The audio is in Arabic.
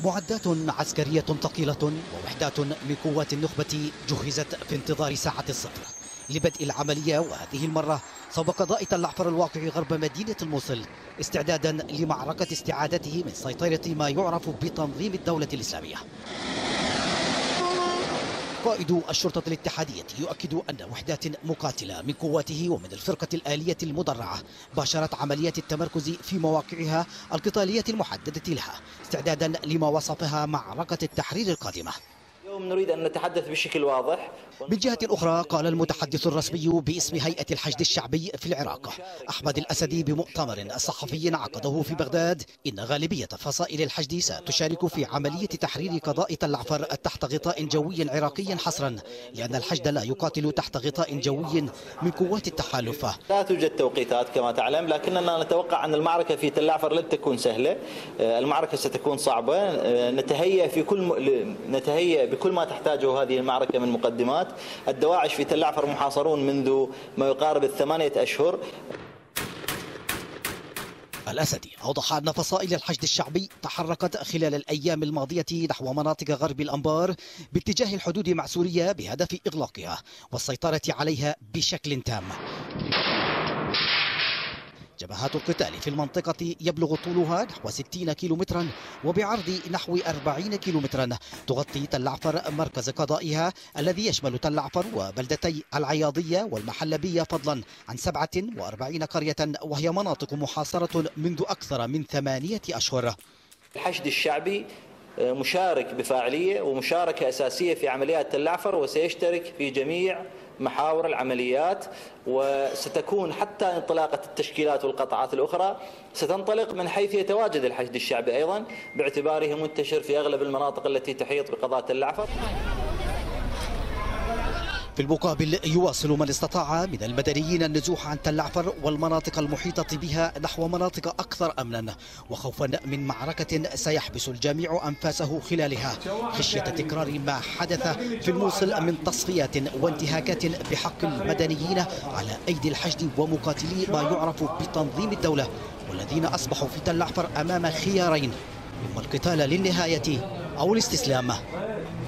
معدات عسكرية ثقيلة ووحدات من قوات النخبة جهزت في انتظار ساعة الصفر لبدء العملية، وهذه المرة صوب قضاء تل عفر الواقع غرب مدينة الموصل، استعدادا لمعركة استعادته من سيطرة ما يعرف بتنظيم الدولة الإسلامية. قائد الشرطة الاتحادية يؤكد أن وحدات مقاتلة من قواته ومن الفرقة الآلية المدرعة باشرت عمليات التمركز في مواقعها القتالية المحددة لها، استعدادا لما وصفها معركة التحرير القادمة. اليوم نريد أن نتحدث بشكل واضح. من جهة أخرى، قال المتحدث الرسمي باسم هيئة الحشد الشعبي في العراق أحمد الأسدي بمؤتمر صحفي عقده في بغداد إن غالبية فصائل الحشد ستشارك في عملية تحرير قضاء تل عفر تحت غطاء جوي عراقي حصرا، لأن الحشد لا يقاتل تحت غطاء جوي من قوات التحالف. لا توجد توقيتات كما تعلم، لكننا نتوقع أن المعركة في تل عفر لن تكون سهلة، المعركة ستكون صعبة، نتهيأ بكل ما تحتاجه هذه المعركة من مقدمات. الدواعش في تل عفر محاصرون منذ ما يقارب 8 أشهر. الأسدي أوضح أن فصائل الحشد الشعبي تحركت خلال الأيام الماضية نحو مناطق غرب الأنبار باتجاه الحدود مع سوريا بهدف إغلاقها والسيطرة عليها بشكل تام. جبهات القتال في المنطقة يبلغ طولها نحو 60 كيلومترا وبعرض نحو 40 كيلومترا، تغطي تل عفر مركز قضائها الذي يشمل تل عفر وبلدتي العياضية والمحلبية، فضلا عن 47 قرية، وهي مناطق محاصرة منذ أكثر من 8 أشهر. الحشد الشعبي مشارك بفاعلية ومشاركة أساسية في عمليات تل عفر، وسيشترك في جميع محاور العمليات، وستكون حتى انطلاقة التشكيلات والقطاعات الأخرى ستنطلق من حيث يتواجد الحشد الشعبي أيضا، باعتباره منتشر في أغلب المناطق التي تحيط بقضاء تل عفر. في المقابل، يواصل من استطاع من المدنيين النزوح عن تل عفر والمناطق المحيطة بها نحو مناطق أكثر أمنا، وخوفا من معركة سيحبس الجميع أنفاسه خلالها خشية تكرار ما حدث في الموصل من تصفيات وانتهاكات بحق المدنيين على أيدي الحشد ومقاتلي ما يعرف بتنظيم الدولة، والذين أصبحوا في تل عفر أمام خيارين: إما القتال للنهاية أو الاستسلام.